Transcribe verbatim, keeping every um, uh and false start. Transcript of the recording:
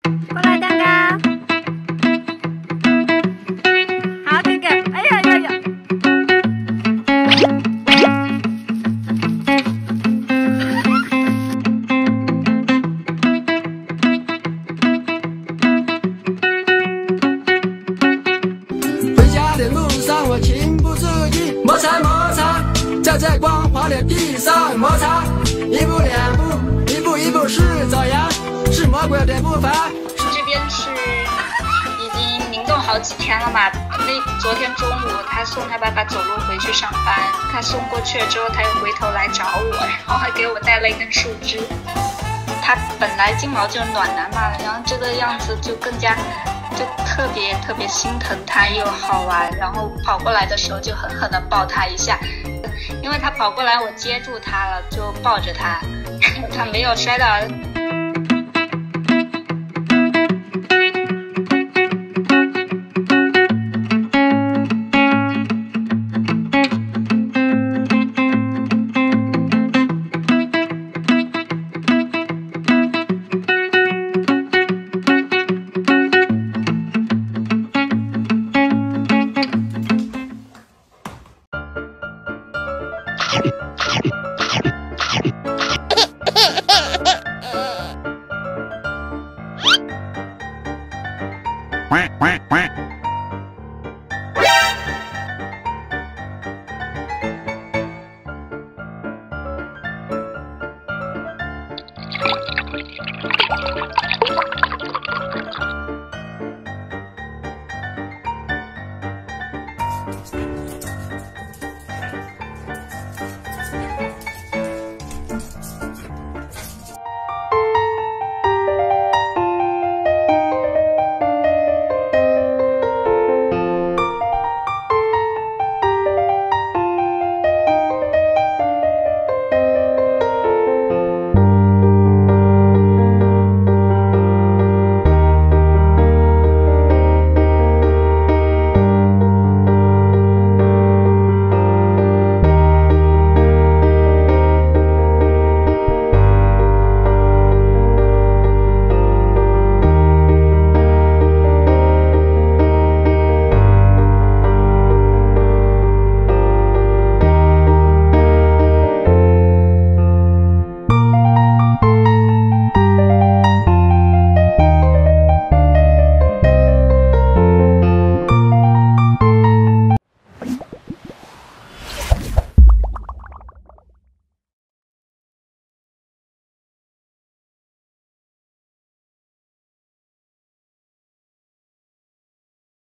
过来，蛋糕。好，哥哥。哎呀呀呀！ 回家的路上我情不自禁摩擦摩擦，在这光滑的地上摩擦，一步两步，一步一步是爪牙，是魔鬼的步伐。 这边是已经灵动好几天了嘛。那昨天中午他送他爸爸走路回去上班，他送过去了之后，他又回头来找我，然后还给我带了一根树枝。他本来金毛就是暖男嘛，然后这个样子就更加就特别特别心疼他，又好玩，然后跑过来的时候就狠狠地抱他一下，因为他跑过来我接住他了，就抱着他，他没有摔倒。 quack, quack, quack.